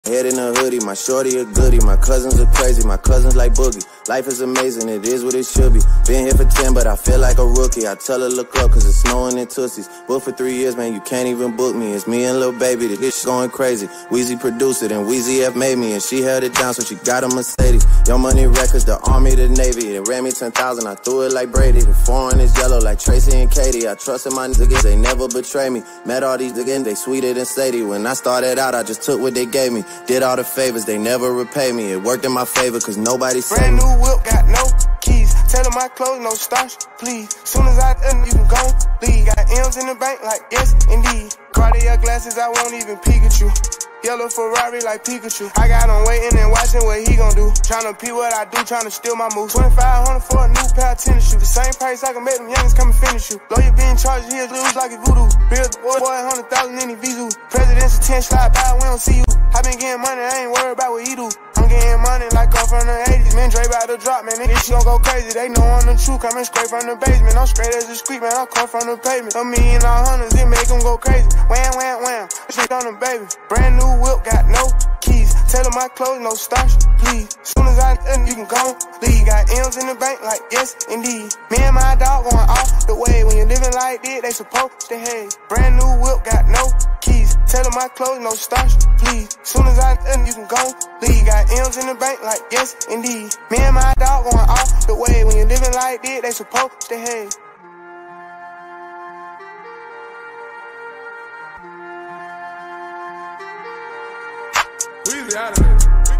Head in a hoodie, my shorty a goodie. My cousins are crazy, my cousins like Boogie. Life is amazing, it is what it should be. Been here for 10, but I feel like a rookie. I tell her look up, cause it's snowing in Tootsies. Booked for 3 years, man, you can't even book me. It's me and Lil Baby, this shit going crazy. Weezy produced it, and Weezy F made me. And she held it down, so she got a Mercedes. Young Money Records, the Army, the Navy. They ran me 10,000, I threw it like Brady. The foreign is yellow like Tracy and Katie. I trusted my niggas, they never betray me. Met all these niggas, they sweeter than Sadie. When I started out, I just took what they gave me. Did all the favors, they never repay me. It worked in my favor, cause nobody saved me. Brand new whip, got no keys. Tell them my clothes, no starch, please. Soon as I done, you can go leave. Got M's in the bank, like yes, indeed. Cartier glasses, I won't even peek at you. Yellow Ferrari like Pikachu. I got him waiting and watching what he gon' do. Tryna pee what I do, tryna steal my moves. 2,500 for a new pair of tennis shoes. The same price I can make them youngins come and finish you. Lawyer being charged, he'll lose like a voodoo. Bill the boy, 100,000 in the Vizu. President's 10 slide by, we don't see you. I been getting money, I ain't worried about what he do. I'm getting money like I'm from the 80s. Man, Dre about to drop, man. This shit gon' go crazy. They know I'm the truth. Coming straight from the basement. I'm straight as a street, man. I come from the pavement. A million all hundreds, it make them go crazy. Wham, wham, wham. Shit on the baby. Brand new whip, got no keys. Tell them my clothes, no starch, please. Soon as I done, you can go leave. Got M's in the bank, like yes, indeed. Me and my dog going off the way. When you're living like this, they supposed to hate. Brand new whip, got no keys. Tell them my clothes, no starch, please. Soon as I done, you can go leave. Got M's in the bank, like yes, indeed. Me and my dog going off the way. When you're living like this, they supposed to hate. Weezy out of here.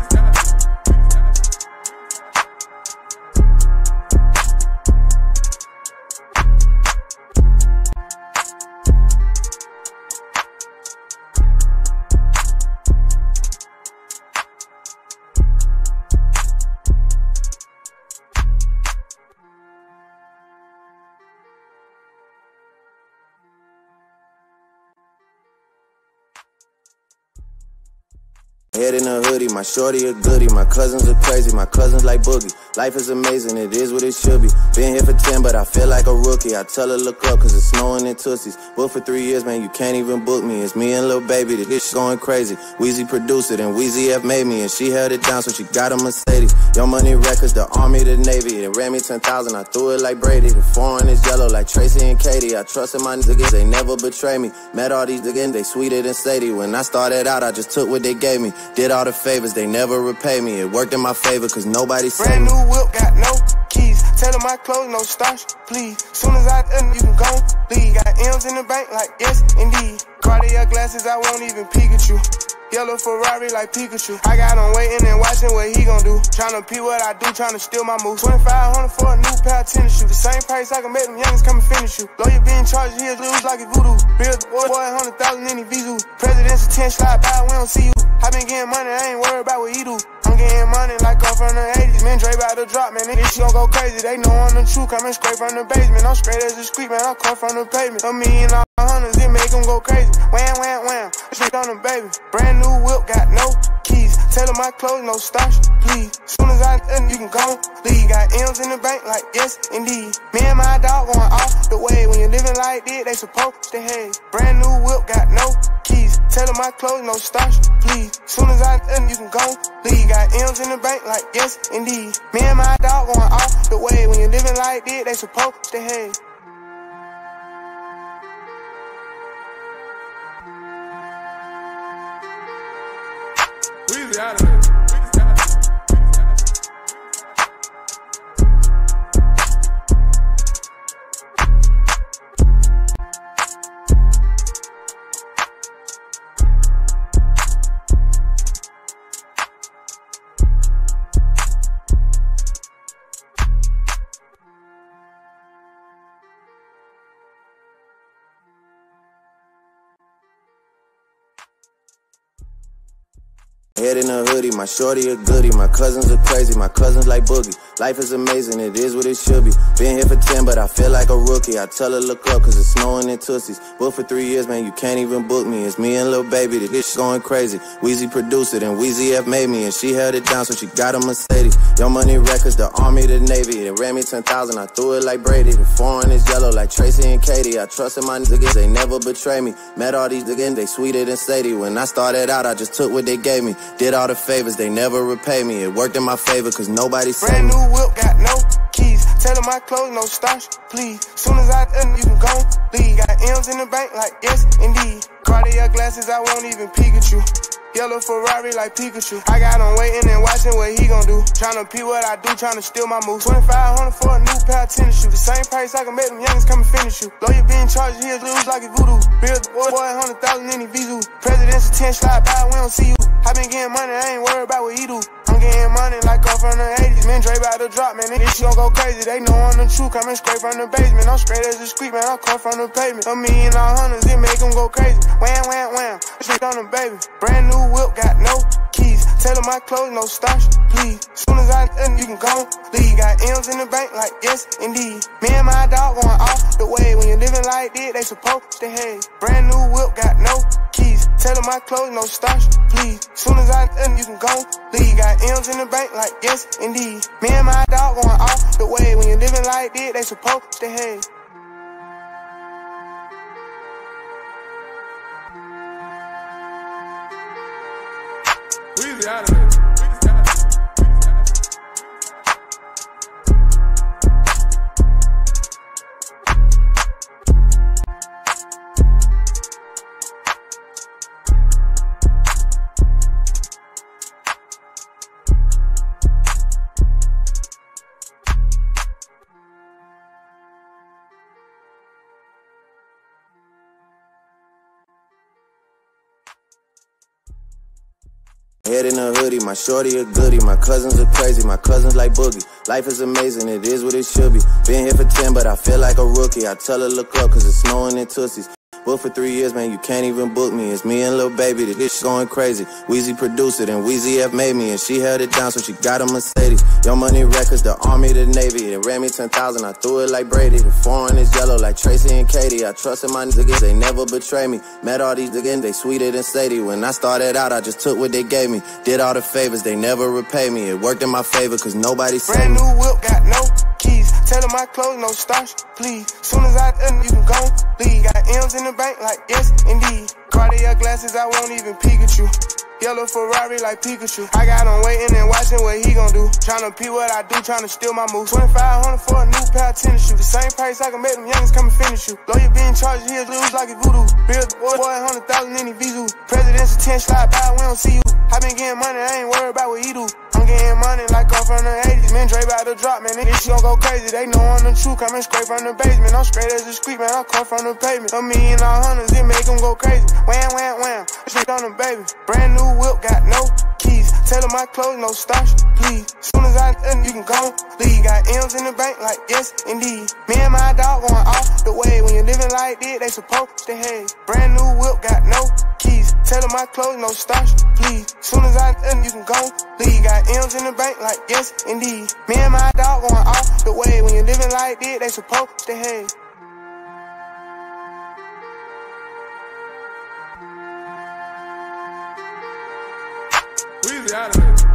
Head in a hoodie, my shorty a goodie. My cousins are crazy, my cousins like Boogie. Life is amazing, it is what it should be. Been here for 10, but I feel like a rookie. I tell her look up, cause it's snowing in Tootsies. Booked for 3 years, man, you can't even book me. It's me and Lil Baby, this shit going crazy. Weezy produced it, and Weezy F made me. And she held it down, so she got a Mercedes. Young Money Records, the Army, the Navy. They ran me 10,000, I threw it like Brady. The foreign is yellow like Tracy and Katie. I trusted my niggas, they never betray me. Met all these niggas, they sweeter than Sadie. When I started out, I just took what they gave me. Did all the favors, they never repay me. It worked in my favor, cause nobody saved me. Brand new whip, got no keys. Tell them my clothes, no starch, please. Soon as I done, you can go leave. Got M's in the bank, like yes, indeed. Cartier glasses, I won't even peek at you. Yellow Ferrari like Pikachu. I got him waiting and watching what he gon' do. Tryna pee what I do, tryna steal my moves. 2,500 for a new pair of tennis shoes. The same price I can make them youngins come and finish you. Lawyer being charged, he'll lose like a voodoo. Bill the boy, 100,000 in the Vizu. President's 10 slide by, we don't see you. I been getting money, I ain't worried about what he do. I'm getting money like I'm from the 80s. Man, Dre about to drop, man. This shit gon' go crazy. They know I'm the truth. Coming straight from the basement. I'm straight as a street, man. I come from the pavement. A million all hundreds, it make them go crazy. Wham, wham, wham. Shit on the baby. Brand new whip, got no keys. Tell them my clothes, no starch, please. Soon as I done, you can go leave. Got M's in the bank, like yes, indeed. Me and my dog going off the way. When you're living like this, they supposed to hate. Brand new whip, got no keys. Tell them my clothes, no starch, please. Soon as I done, you can go leave. Got M's in the bank, like yes, indeed. Me and my dog going off the way. When you're living like this, they supposed to hate. Weezy out of here. Head in a hoodie, my shorty a goodie. My cousins are crazy, my cousins like Boogie. Life is amazing, it is what it should be. Been here for 10, but I feel like a rookie. I tell her look up, cause it's snowing in Tootsies. Booked for 3 years, man, you can't even book me. It's me and Lil Baby, the bitch going crazy. Weezy produced it, and Weezy F made me, and she held it down, so she got a Mercedes. Young Money Records, the Army, the Navy. They ran me 10,000, I threw it like Brady. The foreign is yellow like Tracy and Katie. I trusted my niggas, they never betray me. Met all these niggas, they sweeter than Sadie. When I started out, I just took what they gave me. Did all the favors, they never repay me. It worked in my favor, cause nobody saved me. Brand new whip, got no keys. Tell them my clothes, no starch, please. Soon as I done, you can go leave. Got M's in the bank, like yes, indeed. Cartier glasses, I won't even peek at you. Yellow Ferrari like Pikachu. I got him waiting and watching what he gon' do. Tryna pee what I do, tryna steal my moves. 2,500 for a new pair of tennis shoes. The same price I can make them youngins come and finish you. Lawyer being charged, he'll lose like a voodoo. Bill the boy, 100,000 in the Vizu. President's 10 slide by, we don't see you. I been getting money, I ain't worried about what he do. I'm getting money like off from the 80s. Man, Dre about to drop, man. This shit gon' go crazy. They know I'm the truth, coming straight from the basement. I'm straight as a street, man. I come from the pavement. $1 million all hundreds, it make them go crazy. Wham, wham, wham. Shit on the baby. Brand new whip, got no keys. Tell them my clothes, no starch, please. Soon as I done, you can go leave. Got M's in the bank, like yes, indeed. Me and my dog going off the way. When you living like this, they supposed to hate. Brand new whip, got no keys. Tell them my clothes, no starch, please. Soon as I done, you can go leave. Got M's in the bank, like yes, indeed. Me and my dog going off the way. When you living like this, they supposed to hate. Weezy out of it. Head in a hoodie, my shorty a goodie. My cousins are crazy, my cousins like Boogie. Life is amazing, it is what it should be. Been here for 10, but I feel like a rookie. I tell her look up, cause it's snowing in Tootsies. Booked for 3 years, man, you can't even book me. It's me and Lil Baby, the bitch going crazy. Weezy produced it, and Weezy F made me, and she held it down, so she got a Mercedes. Young Money Records, the Army, the Navy. They ran me 10,000, I threw it like Brady. The foreign is yellow like Tracy and Katie. I trusted my niggas, they never betray me. Met all these niggas, they sweeter than Sadie. When I started out, I just took what they gave me. Did all the favors, they never repay me. It worked in my favor, cause nobody saved me. Brand new whip, got no keys. Tell them my clothes, no starch, please. Soon as I done, you can go leave. Got M's in the bank, like yes, indeed. Cartier glasses, I won't even peek at you. Yellow Ferrari like Pikachu. I got him waiting and watching what he gon' do. Tryna pee what I do, tryna steal my moves. 2,500 for a new pair of tennis shoes. The same price I can make them youngins come and finish you. Lawyer being charged, he'll lose like a voodoo. Bill the boy, 100,000 in the Vizu. President's 10 slide by, we don't see you. I been getting money, I ain't worried about what he do. I'm getting money like off from the 80s. Man, Dre about to drop, man. This shit gon' go crazy. They know I'm the truth, coming straight from the basement. I'm straight as a street, man. I come from the pavement. $1 million all hundreds, it make them go crazy. Wham, wham, wham. Shit on the baby. Brand new whip, got no keys. Tell them my clothes, no starch, please. Soon as I done, you can go leave. Got M's in the bank, like yes, indeed. Me and my dog going off the way. When you living like this, they supposed to hate. Brand new whip, got no keys. Tell them my clothes, no starch, please. Soon as I done, you can go leave. Got M's in the bank, like yes, indeed. Me and my dog going off the way. When you living like this, they supposed to hate. Weezy out of it.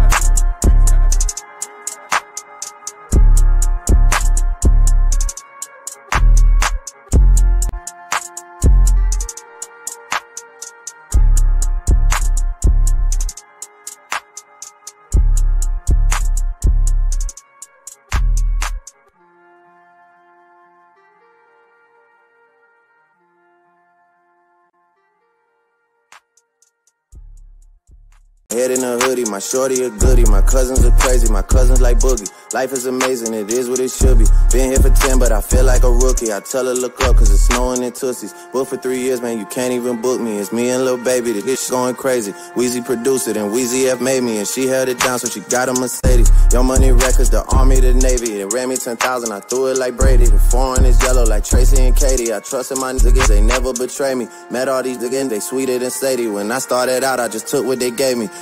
Head in a hoodie, my shorty a goodie. My cousins are crazy, my cousins like Boogie. Life is amazing, it is what it should be. Been here for 10, but I feel like a rookie. I tell her look up, cause it's snowing in Tootsies. Booked for 3 years, man, you can't even book me. It's me and Lil Baby, the bitch going crazy. Weezy produced it, and Weezy F made me, and she held it down, so she got a Mercedes. Young Money Records, the Army, the Navy. They ran me 10,000, I threw it like Brady. The foreign is yellow like Tracy and Katie. I trusted my niggas, they never betray me. Met all these niggas, they sweeter than Sadie. When I started out, I just took what they gave me.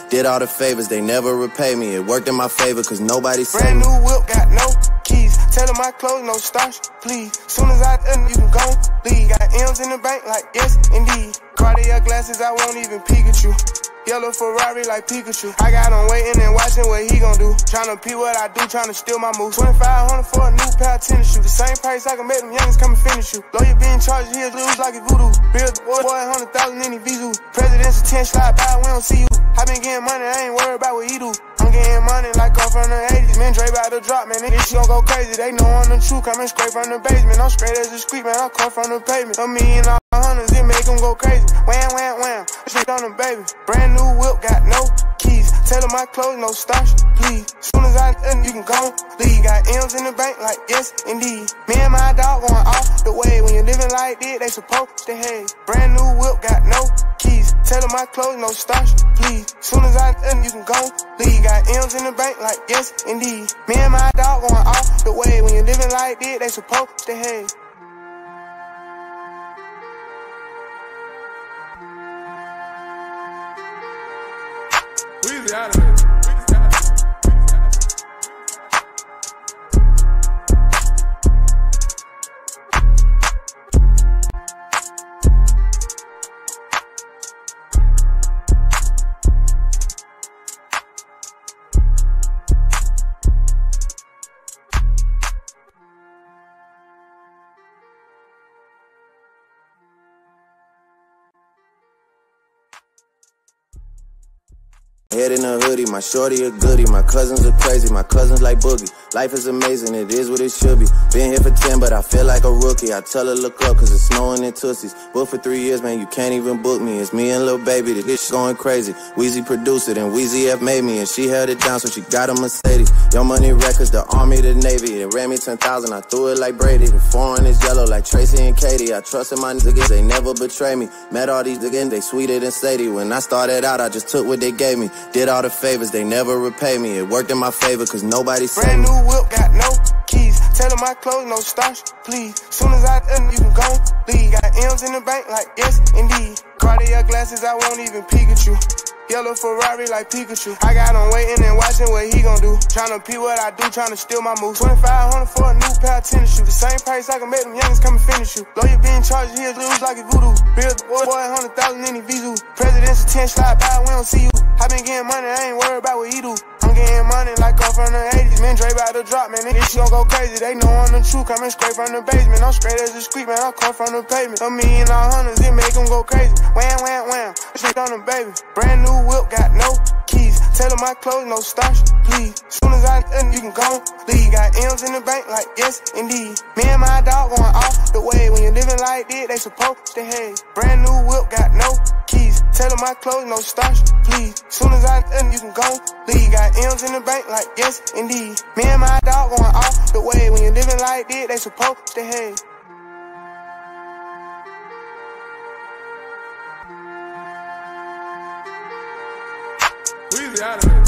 Did all the favors, they never repay me. It worked in my favor, cause nobody saved Brand me. new whip, got no keys. Tell them my clothes, no starch, please. Soon as I you can go leave. Got M's in the bank, like yes, indeed. Cartier glasses, I won't even peek at you. Yellow Ferrari like Pikachu. I got him waiting and watching what he gon' do. Tryna pee what I do, tryna steal my moves. 2,500 for a new pair of tennis shoes. The same price I can make them youngins come and finish you. Lawyer being charged, he'll lose like a voodoo. Bill the boy, 100,000 in the Vizu. President's 10 slide by, we don't see you. I been getting money, I ain't worried about what he do. I'm getting money like off from the 80s. Man, Dre about to drop, man. This shit gon' go crazy. They know I'm the truth, coming straight from the basement. I'm straight as a street, man. I come from the pavement. A million all hundreds, it make them go crazy. Wham, wham, wham. Shit on the baby. Brand new whip, got no keys. Tell them my clothes, no starch, please. Soon as I you can go leave. Got M's in the bank, like yes, indeed. Me and my dog going off the way. When you're living like this, they supposed to hate. Brand new whip, got no keys. Tell them my clothes, no starch, please. Soon as I you can go leave. Got M's in the bank, like yes, indeed. Me and my dog going off the way. When you're living like this, they supposed to hate. Weezy out of here. Head in a hoodie, my shorty a goodie. My cousins are crazy, my cousins like Boogie. Life is amazing, it is what it should be. Been here for 10, but I feel like a rookie. I tell her look up, cause it's snowing in Tootsies. Booked for 3 years, man, you can't even book me. It's me and Lil Baby, this shit going crazy. Weezy produced it, and Weezy F made me. And she held it down, so she got a Mercedes. Young Money Records, the Army, the Navy. They ran me 10,000, I threw it like Brady. The foreign is yellow like Tracy and Katie. I trusted my niggas, they never betray me. Met all these niggas, they sweeter than Sadie. When I started out, I just took what they gave me. Did all the favors, they never repay me. It worked in my favor, cause nobody saved me. Brand new whip, got no keys. Tell them my clothes, no starch, please. Soon as I you can go leave. Got M's in the bank, like yes, indeed. Cartier glasses, I won't even peek at you. Yellow Ferrari like Pikachu. I got him waiting and watching what he gon' do. Tryna pee what I do, tryna steal my moves. 2,500 for a new pair of tennis shoes. The same price I can make them youngins come and finish you. Lawyer being charged, he'll lose like a voodoo. Bill the boy, 100,000 in the Vizu. President's 10 slide by, we don't see you. I been getting money, I ain't worried about what he do. I'm getting money like off from the 80s. Man, Dre about to drop, man. This shit gon' go crazy. They know I'm the truth, coming straight from the basement. I'm straight as a street, man. I come from the pavement. A million all hundreds, it make them go crazy. Wham, wham, wham. Shit on the baby. Brand new whip, got no keys. Tell them my clothes, no starch, please. Soon as I you can go leave. Got M's in the bank, like yes, indeed. Me and my dog going off the way. When you're living like this, they supposed to hate. Brand new whip, got no keys. Tell them my clothes, no starch, please. Soon as I you can go leave. Got M's in the bank, like yes, indeed. Me and my dog going off the way. When you're living like this, they supposed to hate. Weezy out of here.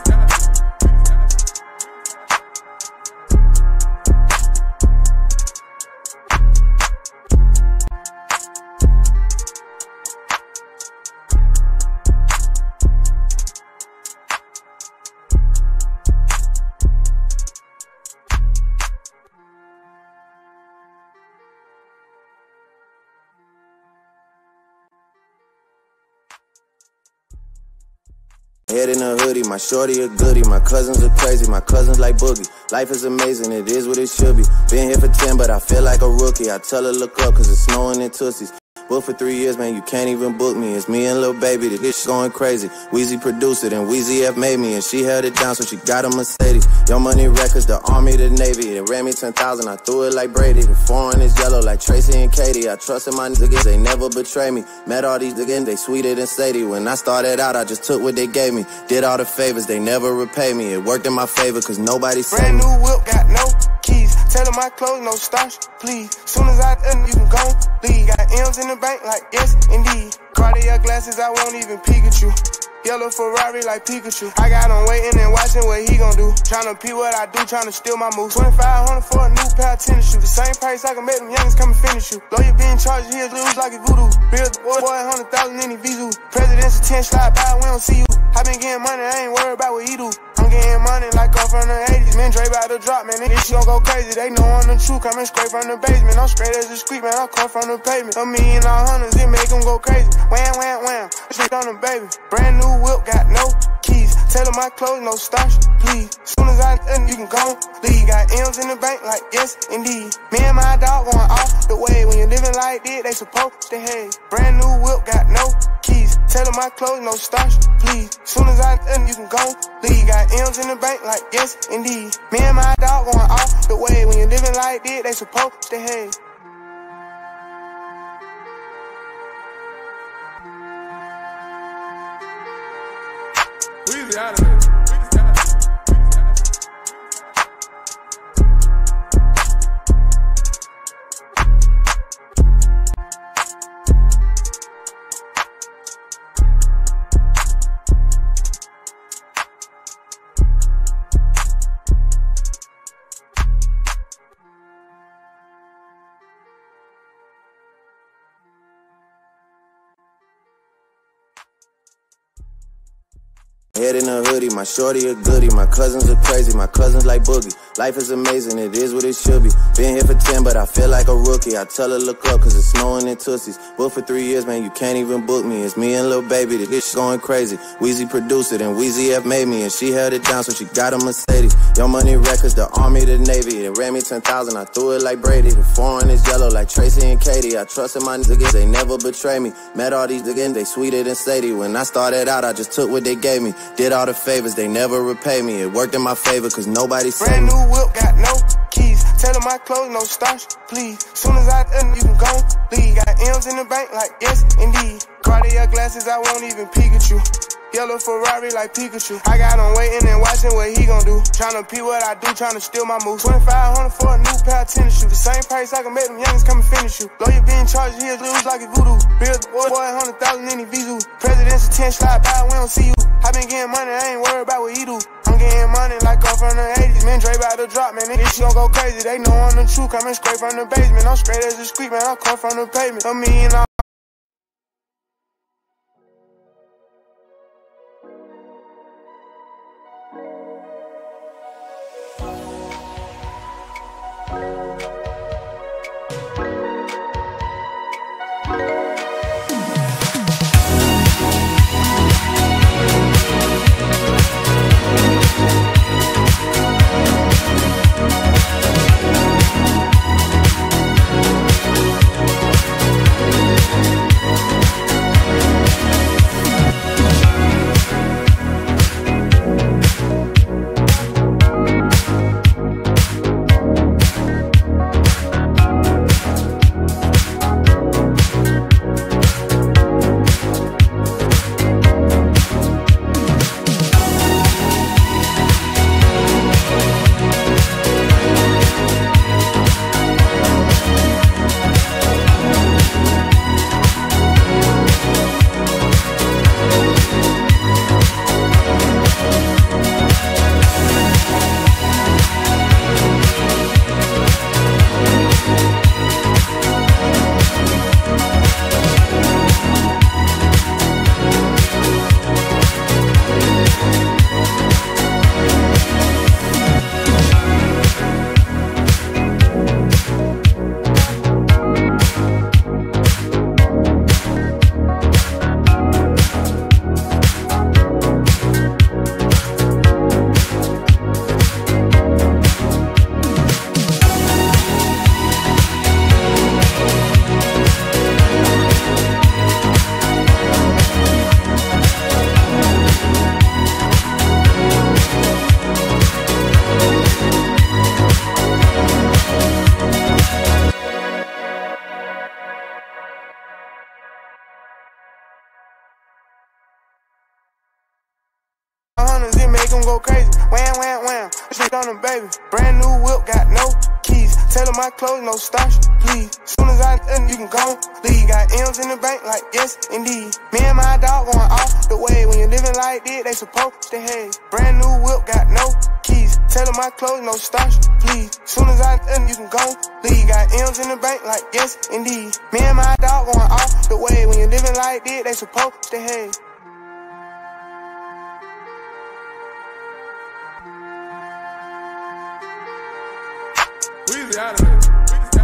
Head in a hoodie, my shorty a goodie. My cousins are crazy, my cousins like Boogie. Life is amazing, it is what it should be. Been here for 10, but I feel like a rookie. I tell her look up, cause it's snowing in Tootsies. Booked for 3 years, man, you can't even book me. It's me and Lil Baby, this shit going crazy. Weezy produced it, and Weezy F made me. And she held it down, so she got a Mercedes. Young Money Records, the Army, the Navy. They ran me 10,000, I threw it like Brady. The foreign is yellow like Tracy and Katie. I trusted my niggas, they never betray me. Met all these niggas, they sweeter than Sadie. When I started out, I just took what they gave me. Did all the favors, they never repay me. It worked in my favor, cause nobody saved me. Brand new whip, got no keys. Tell them my clothes, no starch, please. Soon as I you can go leave. Got M's in the bank, like yes, indeed. Cartier glasses, I won't even peek at you. Yellow Ferrari like Pikachu. I got him waiting and watching what he gon' do. Tryna pee what I do, tryna steal my moves. 2,500 for a new pair of tennis shoes. The same price I can make them youngins come and finish you. Lawyer being charged, he'll lose like a voodoo. Bill the boy, 100,000 in the Vizu. President's 10 slide by, we don't see you. I been getting the drop, man. This shit gon' go crazy. They know I'm the truth, coming straight from the basement. I'm straight as a street, man. I come from the pavement. A million all hundreds, it make them go crazy. Wham, wham, wham. Shit on the baby. Brand new whip, got no keys. Tell my clothes, no starch, please. Soon as I you can go leave. Got M's in the bank, like yes, indeed. Me and my dog going off the way. When you're living like this, they supposed to hate. Brand new whip, got no keys. Tell my clothes, no starch, please. Soon as I you can go leave. Got M's in the bank, like yes, indeed. Me and my dog going off the way. When you're living like this, they supposed to hate. Weezy out of it. Head in a hoodie, my shorty a goodie. My cousins are crazy, my cousins like Boogie. Life is amazing, it is what it should be. Been here for 10, but I feel like a rookie. I tell her look up, cause it's snowing in Tootsies. Booked for 3 years, man, you can't even book me. It's me and Lil Baby, this shit going crazy. Weezy produced it, and Weezy F made me. And she held it down, so she got a Mercedes. Young Money Records, the Army, the Navy. It ran me 10,000, I threw it like Brady. The foreign is yellow like Tracy and Katie. I trusted my niggas, they never betray me. Met all these niggas, they sweeter than Sadie. When I started out, I just took what they gave me. Did all the favors, they never repay me. It worked in my favor, cause nobody saved me. Brand new whip, got no keys. Tell my clothes, no starch, please. Soon as I you can go leave. Got M's in the bank, like yes, indeed. Cartier glasses, I won't even peek at you. Yellow Ferrari like Pikachu. I got him waiting and watching what he gon' do. Tryna pee what I do, tryna steal my moves. 2,500 for a new pair of tennis shoes. The same price I can make them youngins come and finish you. Lawyer being charged, he'll lose like a voodoo. Real boy, 100,000 in the Vizu. President's 10 slide by, we don't see you. I been getting money, I ain't worried about what he do. I'm getting money like I'm from the 80s. Man, Dre about to drop, man. This shit gon' go crazy. They know I'm the truth, coming straight from the basement. I'm straight as a street, man. I come from the pavement. A million all it make them go crazy. Wham, wham, wham. Shit on them, baby. Brand new whip, got no keys. Tell my clothes, no starch, please. Soon as I you can go leave. Got M's in the bank, like yes, indeed. Me and my dog going off the way. When you're living like this, they supposed to hate. Brand new whip, got no keys. Tell my clothes, no starch, please. Soon as I you can go leave. Got M's in the bank, like yes, indeed. Me and my dog going off the way. When you're living like this, they supposed to hate. Weezy out of it.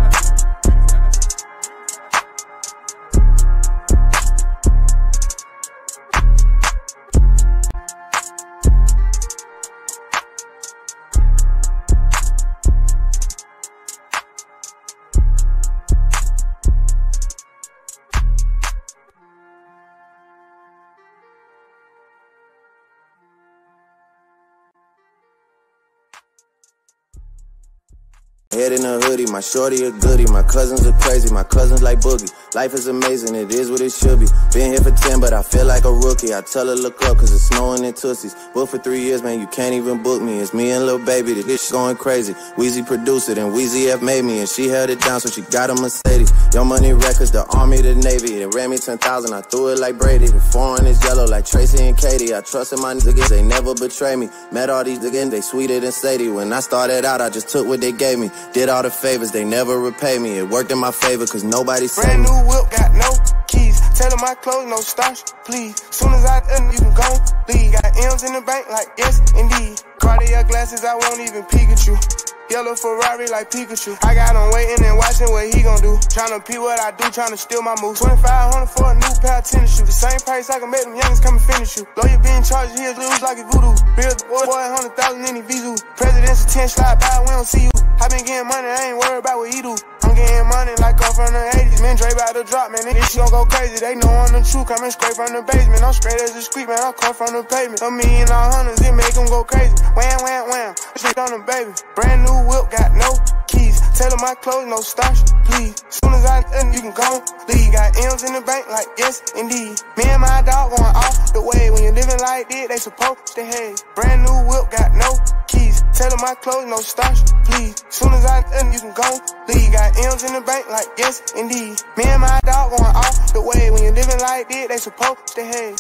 Head in a hoodie, my shorty a goodie, my cousins are crazy, my cousins like Boogie. Life is amazing, it is what it should be. Been here for 10, but I feel like a rookie. I tell her look up, cause it's snowing in Tootsies. Booked for 3 years, man, you can't even book me. It's me and Lil Baby, this shit going crazy. Weezy produced it, and Weezy F made me, and she held it down, so she got a Mercedes. Young Money Records, the Army, the Navy. It ran me 10,000, I threw it like Brady. The foreign is yellow like Tracy and Katie. I trusted my niggas, they never betray me. Met all these niggas, they sweeter than Sadie. When I started out, I just took what they gave me. Did all the favors, they never repay me. It worked in my favor, cause nobody saved me. Brand new whip, got no keys. Tell them my clothes, no starch, please. Soon as I done, you can go leave. Got M's in the bank, like yes, indeed. Cartier glasses, I won't even peek at you. Yellow Ferrari like Pikachu. I got him waiting and watching what he gon' do. Tryna pee what I do, tryna steal my moves. 2,500 for a new pair of tennis shoes. The same price I can make them youngins come and finish you. Lawyer being charged, he'll lose like a voodoo. Real boy, 100,000 in the Vizu. President's 10 slide by, we don't see you. I been getting money, I ain't worried about what he do. I'm getting money like I'm from the 80s. Man, Dre about to drop, man. This shit gon' go crazy. They know I'm the truth, coming straight from the basement. I'm straight as a street, man. I come from the pavement. A million all hundreds, it make them go crazy. Wham, wham, wham. Shit on the baby. Brand new whip, got no keys. Tell them my clothes, no starch, please. Soon as I done, you can go leave. Got M's in the bank, like yes, indeed. Me and my dog going off the way. When you living like this, they supposed to hate. Brand new whip, got no keys. Tell them my clothes, no starch, please. Soon as I done, you can go leave. Got M's in the bank, like yes, indeed. Me and my dog going off the way. When you living like this, they supposed to hate.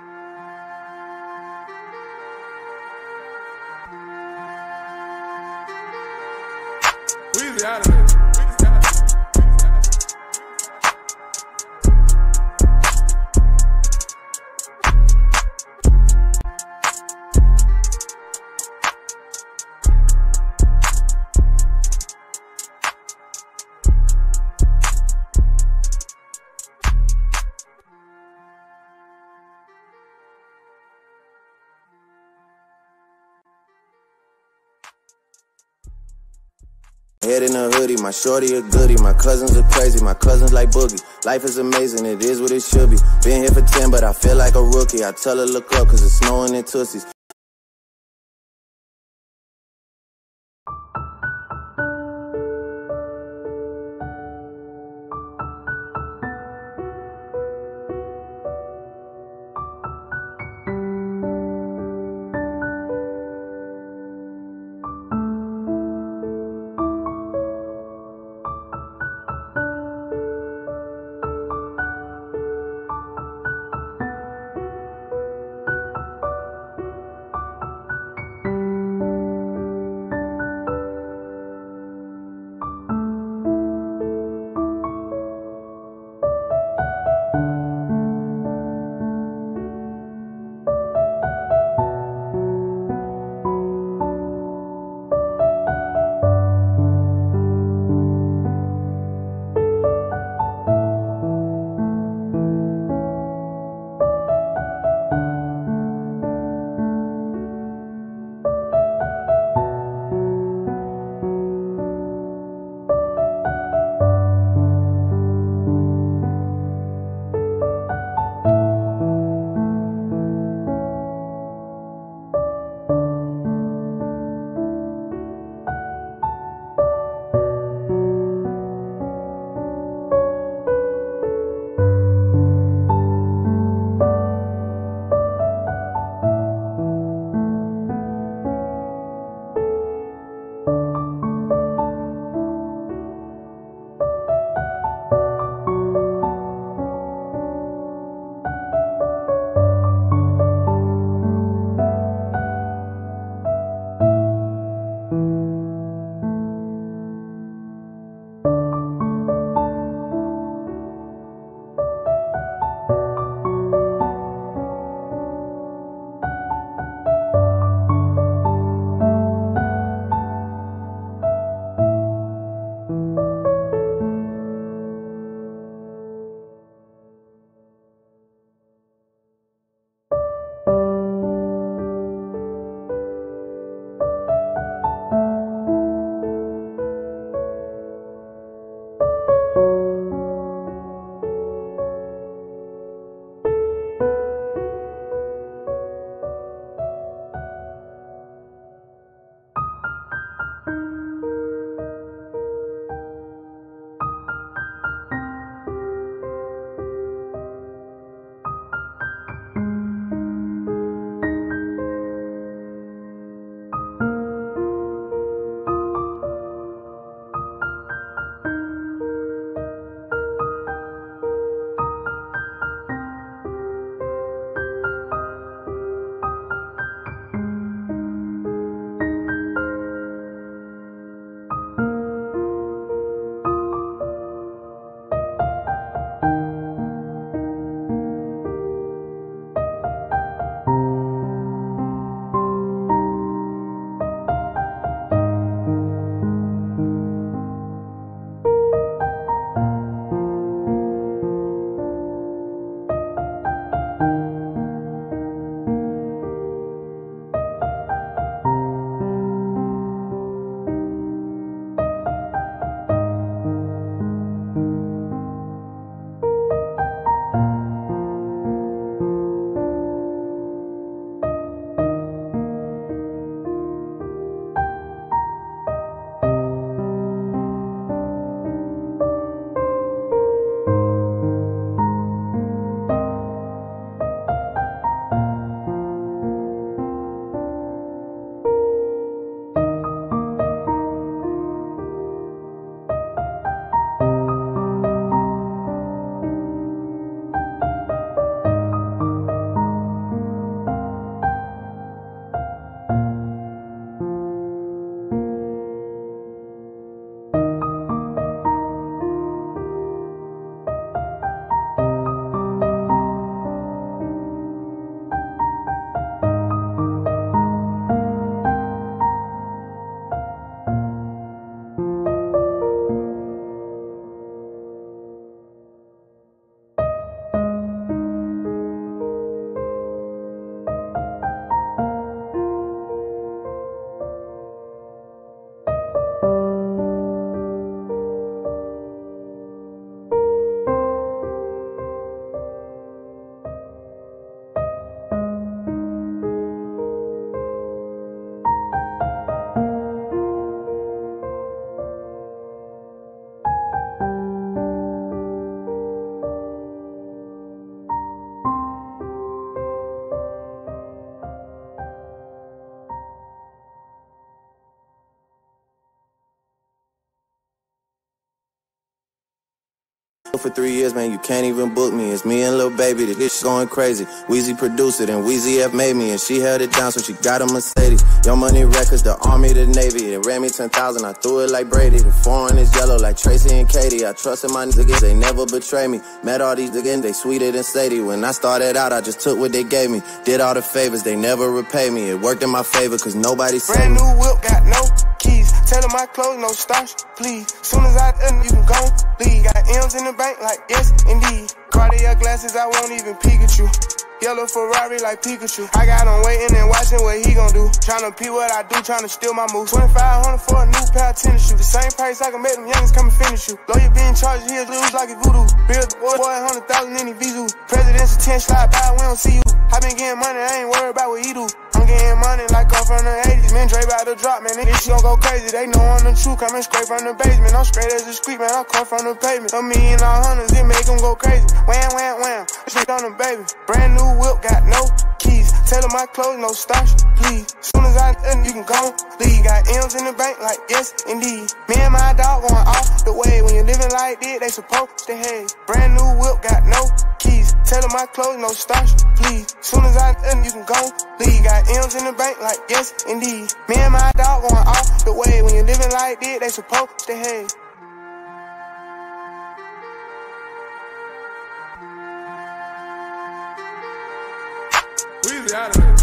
Weezy out of it. Head in a hoodie, my shorty a goodie, my cousins are crazy, my cousins like Boogie. Life is amazing, it is what it should be. Been here for 10, but I feel like a rookie. I tell her look up, cause it's snowing in Tootsies. for 3 years, man, you can't even book me. It's me and Lil Baby, the shit going crazy. Weezy produced it and Weezy F made me, and she held it down, so she got a Mercedes. Young Money Records, the Army, the Navy. They ran me 10,000, I threw it like Brady. The foreign is yellow like Tracy and Katie. I trusted my niggas, they never betray me. Met all these niggas, they sweeter than Sadie. When I started out, I just took what they gave me. Did all the favors, they never repay me. It worked in my favor, cause nobody saved me. Brand new whip, got no keys. Tell them my clothes, no starch, please. Soon as I you can go leave. Got M's in the bank, like yes, indeed. Cartier glasses, I won't even peek at you. Yellow Ferrari like Pikachu. I got him waiting and watching what he gon' do. Tryna pee what I do, tryna steal my moves. 2,500 for a new pair of tennis shoes. The same price I can make them youngins come and finish you. Lawyer being charged, he'll lose like a voodoo. Real boy, 100,000 in the Vizu. President's 10 slide by, we don't see you. I been getting money, I ain't worried about what he do. I'm getting money like I'm from the 80s. Man, Dre about to drop, man. This shit gon' go crazy. They know I'm the truth, coming straight from the basement. I'm straight as a street, man. I come from the pavement. A million all hundreds, it make them go crazy. Wham, wham, wham. Shit on the baby. Brand new whip, got no keys. Tell them my clothes, no starch, please. Soon as I you can go leave. Got M's in the bank, like yes, indeed. Me and my dog going off the way. When you living like this, they supposed to hate. Brand new whip, got no keys. Tell them my clothes, no starch, please. Soon as I you can go leave. Got M's in the bank, like yes, indeed. Me and my dog going off the way. When you living like this, they supposed to hate. Weezy out of it.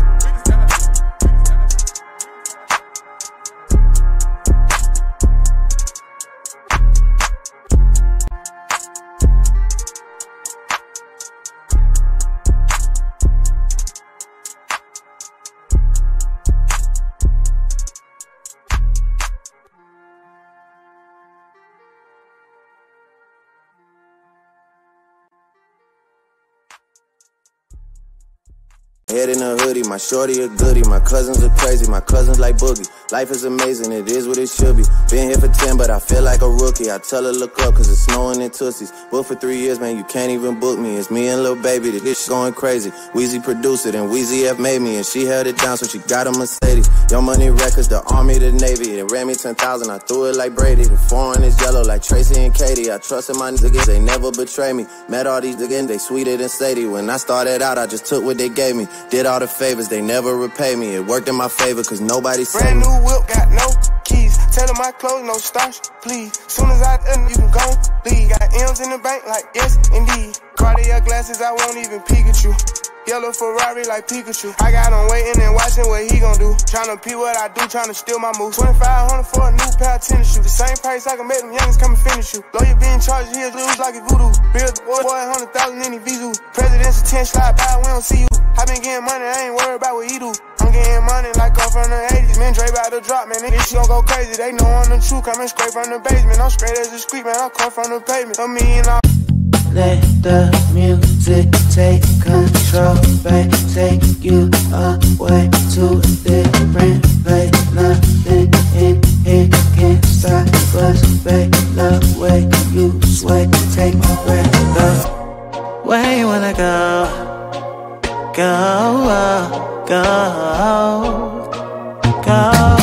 Head in a hoodie, my shorty a goodie. My cousins are crazy, my cousins like Boogie. Life is amazing, it is what it should be. Been here for 10, but I feel like a rookie. I tell her look up, cause it's snowing in Tussies. Booked for 3 years, man, you can't even book me. It's me and Lil Baby, the shit going crazy. Weezy produced it and Weezy F made me, and she held it down, so she got a Mercedes. Young Money Records, the Army, the Navy. They ran me 10,000, I threw it like Brady. The foreign is yellow like Tracy and Katie. I trusted my niggas, they never betray me. Met all these niggas, they sweeter than Sadie. When I started out, I just took what they gave me. Did all the favors, they never repay me. It worked in my favor, cause nobody saved me. Brand new whip, got no keys. Tell them my clothes, no starch, please. Soon as I you can go leave. Got M's in the bank, like yes, indeed. Cartier glasses, I won't even peek at you. Yellow Ferrari like Pikachu. I got him waiting and watching what he gon' do. Tryna pee what I do, tryna steal my moves. 2,500 for a new pair of tennis shoes. The same price I can make them youngins come and finish you. Lawyer being charged, he'll lose like a voodoo. Real boy, 100,000 in the Vizu. President's 10 slide by, we don't see you. I been getting money, I ain't worried about what he do. I'm getting money like I'm from the 80s. Man, Dre about to drop, man. This shit gon' go crazy. They know I'm the truth, coming straight from the basement. I'm straight as a street, man. I come from the pavement. A million all. Let the music take control, babe. Take you away to a different place. Nothing in here can stop us, babe. The way you sway, take my breath. The way you wanna go, go, go, go.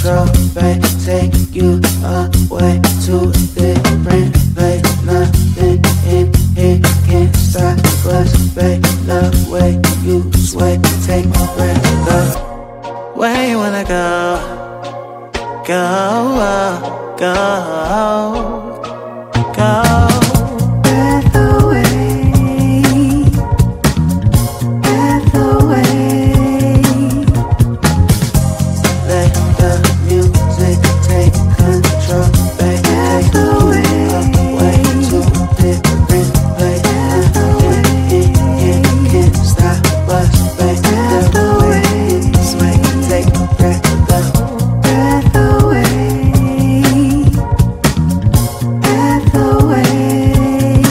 Take you away to a different place. Nothing wanna go, go, go, go. Breath away, breath away. Let the music take control, baby. Breath away to a different place. Nothing can stop us, baby. Breath away, sway, take a breath away. Breath away, breath away.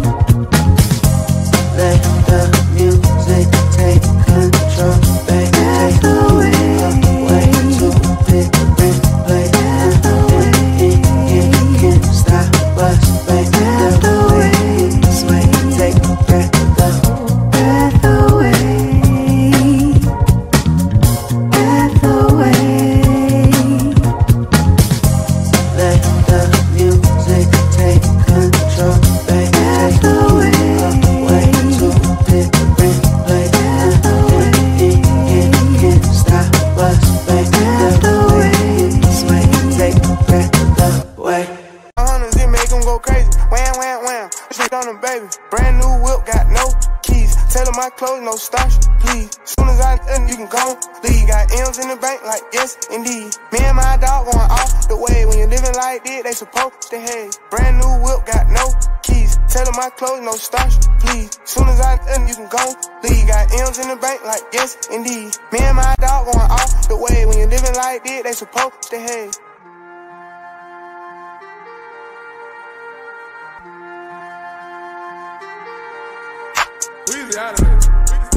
Let the music take control, baby. Breath away to a different place. Nothing can stop us, baby. Breath away, sway, take a breath away. Breath away, breath away. Let the music take control, baby. Breath away to a different place. Nothing can stop us, baby. Breath away, sway, take a breath away. Hunters, it make them go crazy. Wham, wham, wham. Shit on them, baby. Brand new whip, got no keys. Tell them my clothes, no starch, please. Soon as I you can go leave. Got M's in the bank, like yes, indeed. Me and my dog going off the way. When you're living like this, they supposed to hate. Brand new whip, got no keys. Tell them my clothes, no starch, please. Soon as I you can go leave. Got M's in the bank, like yes, indeed. Me and my dog going off the way. When you're living like this, they supposed to hate. Weezy out of it.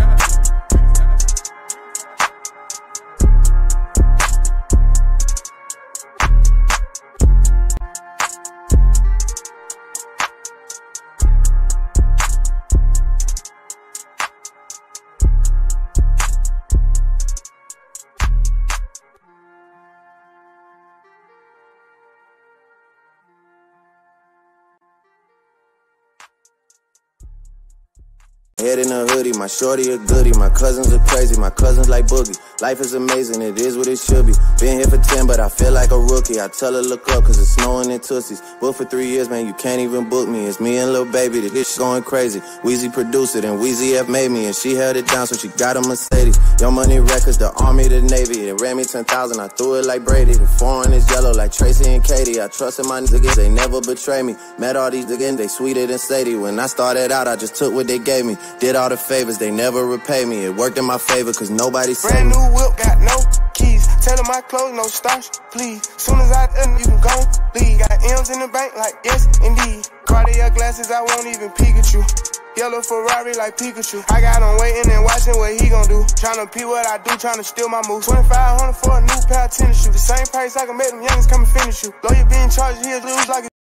Head in a hoodie, my shorty a goodie. My cousins are crazy, my cousins like Boogie. Life is amazing, it is what it should be. Been here for 10, but I feel like a rookie. I tell her look up, cause it's snowing in Tootsies. Booked for 3 years, man, you can't even book me. It's me and Lil Baby, the bitch going crazy. Weezy produced it, and Weezy F made me. And she held it down, so she got a Mercedes. Young Money Records, the Army, the Navy. They ran me 10,000, I threw it like Brady. The foreign is yellow like Tracy and Katie. I trusted my niggas, they never betray me. Met all these niggas, they sweeter than Sadie. When I started out, I just took what they gave me. Did all the favors, they never repay me. It worked in my favor, cause nobody saved Brand me. new whip, got no keys. Tell them my clothes, no starch, please. Soon as I you can go leave. Got M's in the bank, like yes, indeed. Cartier glasses, I won't even peek at you. Yellow Ferrari like Pikachu. I got him waiting and watching what he gon' do. Tryna pee what I do, tryna steal my moves. 2,500 for a new pair of tennis shoes. The same price I can make them youngins come and finish you. Lawyer being charged, he'll lose like